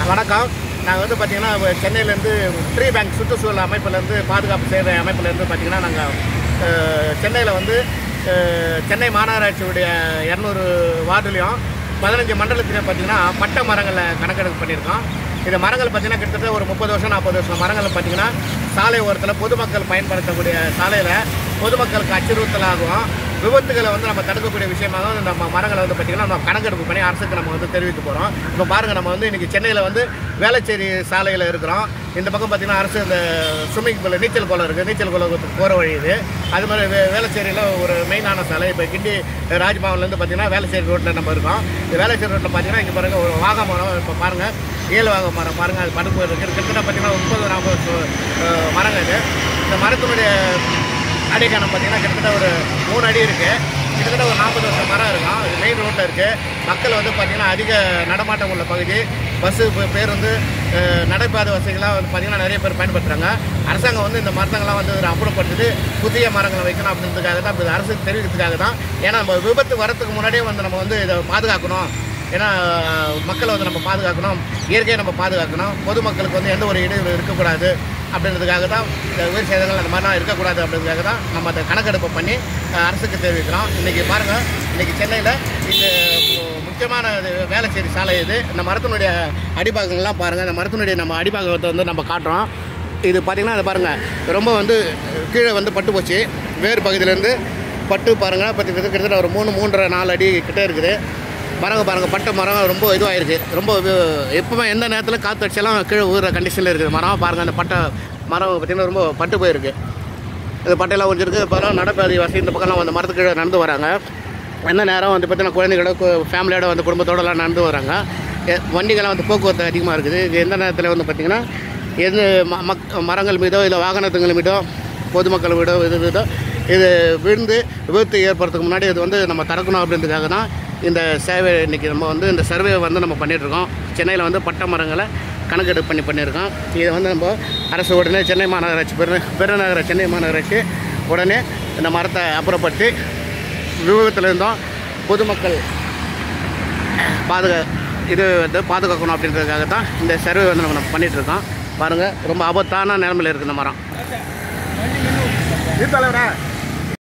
வணக்கம். நாங்கள் வந்து பார்த்திங்கன்னா சென்னையிலேருந்து ட்ரீ பேங்க் சுற்றுச்சூழல் அமைப்புலேருந்து பாதுகாப்பு சேவை அமைப்புலேருந்து பார்த்திங்கன்னா நாங்கள் சென்னையில் வந்து சென்னை மாநகராட்சியுடைய 200 வார்டுலேயும் 15 மண்டலத்திலையும் பார்த்திங்கன்னா பட்டை மரங்களை கணக்கெடுப்பு பண்ணியிருக்கோம். இந்த மரங்கள் பார்த்திங்கன்னா கிட்டத்தட்ட ஒரு 30 வருஷம் 40 வருஷம் மரங்கள் பார்த்திங்கன்னா சாலை ஓரத்தில் பொதுமக்கள் பயன்படுத்தக்கூடிய சாலையில் பொதுமக்களுக்கு அச்சுறுத்தலாகும் விபத்துகளை வந்து நம்ம தடுக்கக்கூடிய விஷயமாக நம்ம மரங்களை வந்து பார்த்திங்கன்னா நம்ம கணக்கெடுப்பு பண்ணி அரசுக்கு நம்ம வந்து தெரிவிக்க போகிறோம். இப்போ பாருங்கள், நம்ம வந்து இன்றைக்கி சென்னையில் வந்து வேளச்சேரி சாலையில் இருக்கிறோம். இந்த பக்கம் பார்த்திங்கன்னா அரசு இந்த ஸ்விம்மிங் பூல் நீச்சல் குளம் இருக்குது, நீச்சல் குளத்துக்கு போகிற வழி இது. அது மாதிரி வேளச்சேரியில் ஒரு மெயினான சாலை. இப்போ கிண்டி ராஜ்பவன்லேருந்து பார்த்திங்கன்னா வேளச்சேரி ரோட்டில் நம்ம இருக்கோம். இந்த வேளச்சேரி ரோட்டில் பார்த்திங்கன்னா இங்கே பாருங்கள் ஒரு வாகை மரம். இப்போ பாருங்கள் 7 வாகை மரம் பாருங்கள், அது படுப்பு இருக்குது. கிட்டத்தட்ட பார்த்திங்கன்னா 30-40 மரங்கள் இது. இந்த மரத்தினுடைய அடிக்கானம் பார்த்திங்கன்னா கிட்டத்தட்ட ஒரு 3 அடி இருக்குது. கிட்டத்தட்ட ஒரு 40 வருஷம் மரம் இருக்கும். இது மெயின் ரோட்டில் இருக்குது. மக்கள் வந்து பார்த்திங்கன்னா அதிக நடமாட்டம் உள்ள பகுதி. பஸ்ஸு பேருந்து நடைபாதை வசதிகளாக வந்து பார்த்திங்கன்னா நிறைய பேர் பயன்படுத்துகிறாங்க. அரசாங்கம் வந்து இந்த மரத்தங்கள்லாம் வந்து அப்புறப்படுத்திட்டு புதிய மரங்களை வைக்கணும் அப்படின்றதுக்காக தான், இப்போ அரசுக்கு தெரிவிக்கிறதுக்காக தான். ஏன்னா நம்ம விபத்து வரத்துக்கு முன்னாடியே வந்து நம்ம வந்து இதை பாதுகாக்கணும். ஏன்னா மக்களை வந்து நம்ம பாதுகாக்கணும், இயற்கையை நம்ம பாதுகாக்கணும், பொதுமக்களுக்கு வந்து எந்த ஒரு இடையூறு இருக்கக்கூடாது அப்படின்றதுக்காக தான். இந்த உயிர் சேதங்கள் அந்த மாதிரிலாம் இருக்கக்கூடாது அப்படின்றதுக்காக தான் நம்ம அதை கணக்கெடுப்பு பண்ணி அரசுக்கு தெரிவிக்கிறோம். இன்றைக்கி பாருங்கள், இன்றைக்கி சென்னையில் இந்த முக்கியமான வேளச்சேரி சாலை இது. இந்த மரத்தினுடைய அடிபாகங்கள்லாம் பாருங்கள். இந்த மரத்தினுடைய நம்ம அடிபாகத்தை வந்து நம்ம காட்டுறோம். இது பார்த்திங்கன்னா அதை பாருங்கள், ரொம்ப வந்து கீழே வந்து பட்டு போச்சு. வேறு பகுதியிலேருந்து பட்டு பாருங்கள், கிட்டத்தட்ட ஒரு 3-3.5-4 அடி கிட்டே இருக்குது. மரங்க பாருங்கள், பட்டை மரம் ரொம்ப இதுவாகிருக்கு. ரொம்ப எப்பவுமே எந்த நேரத்தில் காற்று அடிச்சாலும் கீழே ஊறுற கண்டிஷனில் இருக்குது மரம். பாருங்கள், அந்த பட்டை மரம் பார்த்திங்கன்னா ரொம்ப பட்டு போயிருக்கு. இந்த பட்டையெல்லாம் ஒழிஞ்சிருக்கு. அப்புறம் நடப்பாதை வசதி இந்த பக்கம்லாம் அந்த மரத்துக்கு கீழே நடந்து வராங்க. எந்த நேரம் வந்து பார்த்திங்கன்னா குழந்தைகளோட ஃபேமிலியோட வந்து குடும்பத்தோடலாம் நடந்து வராங்க. வண்டிகள்லாம் வந்து போக்குவரத்து அதிகமாக இருக்குது. இது எந்த நேரத்தில் வந்து பார்த்திங்கன்னா எந்த மரங்கள் மீதோ இல்லை வாகனத்துங்கள் மீதோ பொதுமக்கள் மீதோ இது விழுந்து விபத்து ஏற்படுறதுக்கு முன்னாடி இது வந்து நம்ம தடுக்கணும் அப்படின்றதுக்காக தான் இந்த சேவை இன்றைக்கி நம்ம வந்து இந்த சர்வே வந்து நம்ம பண்ணிகிட்ருக்கோம். சென்னையில் வந்து பட்டை மரங்களை கணக்கெடுப்பு பண்ணியிருக்கோம். இதை வந்து நம்ம அரசு உடனே சென்னை மாநகராட்சி பெருநகர சென்னை மாநகராட்சி உடனே இந்த மரத்தை அப்புறப்படுத்தி விபத்துலேருந்தும் பொதுமக்கள் இது வந்து பாதுகாக்கணும் அப்படின்றதுக்காக தான் இந்த சர்வே வந்து நம்ம பண்ணிகிட்ருக்கோம். பாருங்கள், ரொம்ப ஆபத்தான நிலைமையில் இருக்குது இந்த மரம். தலைவரா